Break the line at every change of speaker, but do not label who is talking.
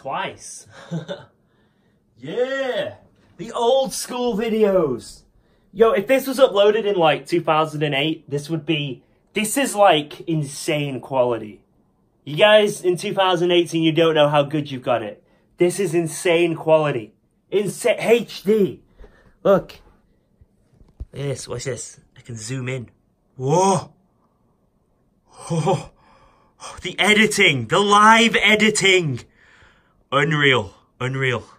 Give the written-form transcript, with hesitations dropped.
twice. Yeah, the old school videos. Yo, if this was uploaded in like 2008, this is like insane quality. You guys in 2018, you don't know how good you've got it. This is insane quality. Insane HD. Look. This, watch this. I can zoom in. Whoa. Oh. The editing, the live editing. Unreal, unreal.